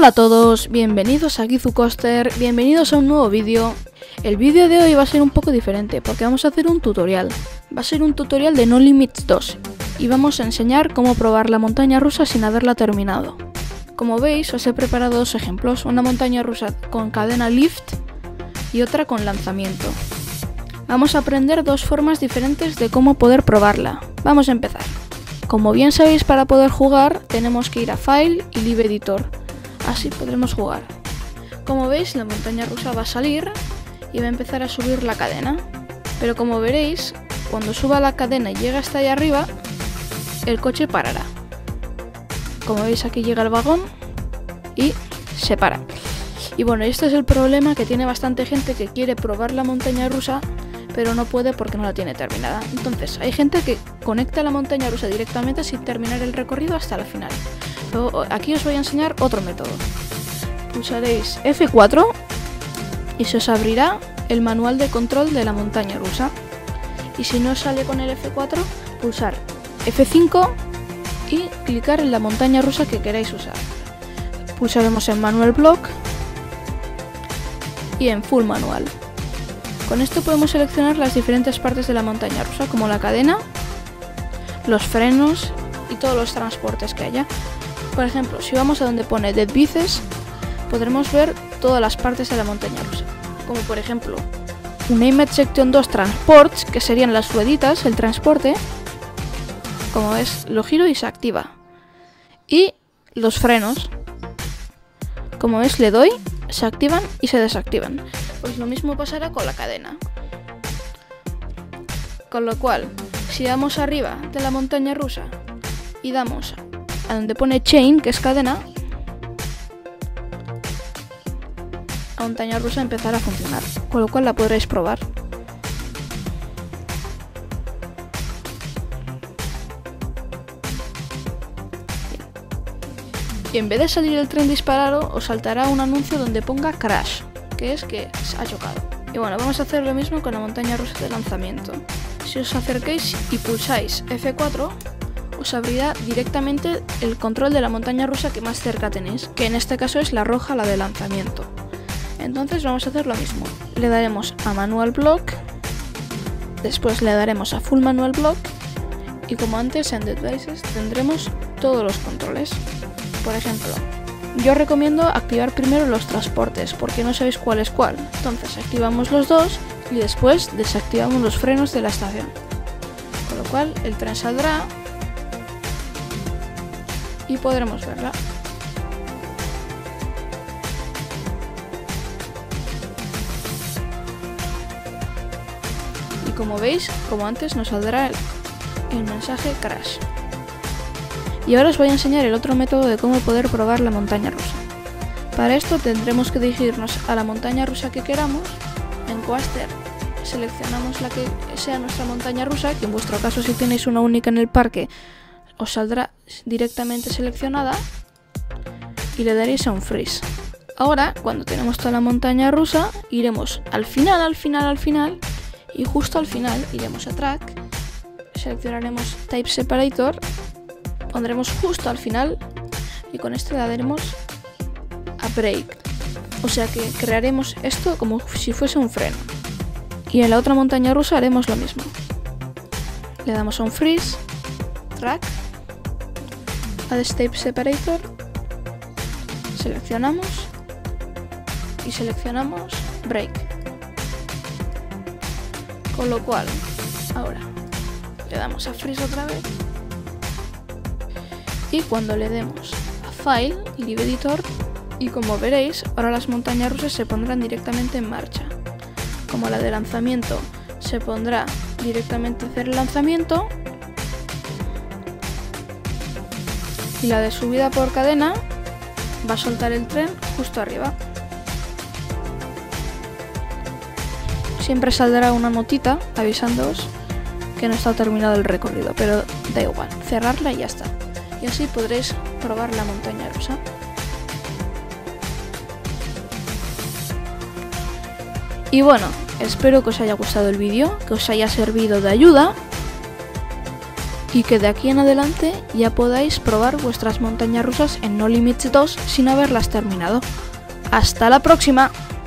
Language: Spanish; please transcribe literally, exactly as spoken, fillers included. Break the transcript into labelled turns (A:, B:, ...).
A: Hola a todos, bienvenidos a Gizu Coaster, bienvenidos a un nuevo vídeo. El vídeo de hoy va a ser un poco diferente porque vamos a hacer un tutorial. Va a ser un tutorial de No Limits dos y vamos a enseñar cómo probar la montaña rusa sin haberla terminado. Como veis, os he preparado dos ejemplos, una montaña rusa con cadena lift y otra con lanzamiento. Vamos a aprender dos formas diferentes de cómo poder probarla. Vamos a empezar. Como bien sabéis, para poder jugar tenemos que ir a File y Live Editor. Así podremos jugar. Como veis, la montaña rusa va a salir y va a empezar a subir la cadena. Pero como veréis, cuando suba la cadena y llegue hasta allá arriba, el coche parará. Como veis, aquí llega el vagón y se para. Y bueno, este es el problema que tiene bastante gente que quiere probar la montaña rusa, pero no puede porque no la tiene terminada. Entonces, hay gente que conecta la montaña rusa directamente sin terminar el recorrido hasta la final. Pero aquí os voy a enseñar otro método. Pulsaréis F cuatro y se os abrirá el manual de control de la montaña rusa. Y si no sale con el F cuatro, pulsar F cinco y clicar en la montaña rusa que queráis usar. Pulsaremos en Manual Block y en Full Manual. Con esto podemos seleccionar las diferentes partes de la montaña rusa, como la cadena, los frenos y todos los transportes que haya. Por ejemplo, si vamos a donde pone Dead Bices, podremos ver todas las partes de la montaña rusa, como por ejemplo Unnamed Section dos Transports, que serían las rueditas, el transporte. Como ves, lo giro y se activa. Y los frenos, como ves, le doy, se activan y se desactivan. Pues lo mismo pasará con la cadena. Con lo cual, si damos arriba de la montaña rusa y damos a donde pone Chain, que es cadena, la montaña rusa empezará a funcionar, con lo cual la podréis probar. Y en vez de salir el tren disparado, os saltará un anuncio donde ponga Crash, que es que ha chocado. Y bueno, vamos a hacer lo mismo con la montaña rusa de lanzamiento. Si os acerquéis y pulsáis F cuatro, os abrirá directamente el control de la montaña rusa que más cerca tenéis, que en este caso es la roja, la de lanzamiento. Entonces vamos a hacer lo mismo. Le daremos a Manual Block, después le daremos a Full Manual Block y como antes en Dead Bices tendremos todos los controles. Por ejemplo, yo recomiendo activar primero los transportes porque no sabéis cuál es cuál. Entonces activamos los dos y después desactivamos los frenos de la estación. Con lo cual el tren saldrá y podremos verla. Y como veis, como antes, nos saldrá el, el mensaje Crash. Y ahora os voy a enseñar el otro método de cómo poder probar la montaña rusa. Para esto tendremos que dirigirnos a la montaña rusa que queramos. En Coaster seleccionamos la que sea nuestra montaña rusa, que en vuestro caso si tenéis una única en el parque os saldrá directamente seleccionada y le daréis a un freeze. Ahora, cuando tenemos toda la montaña rusa, iremos al final, al final, al final y justo al final iremos a Track, seleccionaremos Type Separator, pondremos justo al final y con este le daremos a Brake. O sea que crearemos esto como si fuese un freno. Y en la otra montaña rusa haremos lo mismo. Le damos a un Freeze, Track, Add Type Separator, seleccionamos y seleccionamos Brake. Con lo cual, ahora le damos a Freeze otra vez. Y cuando le demos a File y Live Editor, y como veréis, ahora las montañas rusas se pondrán directamente en marcha. Como la de lanzamiento se pondrá directamente a hacer el lanzamiento, y la de subida por cadena va a soltar el tren justo arriba. Siempre saldrá una notita avisándoos que no está terminado el recorrido, pero da igual, cerrarla y ya está. Y así podréis probar la montaña rusa. Y bueno, espero que os haya gustado el vídeo, que os haya servido de ayuda. y que de aquí en adelante ya podáis probar vuestras montañas rusas en No Limits dos sin haberlas terminado. ¡Hasta la próxima!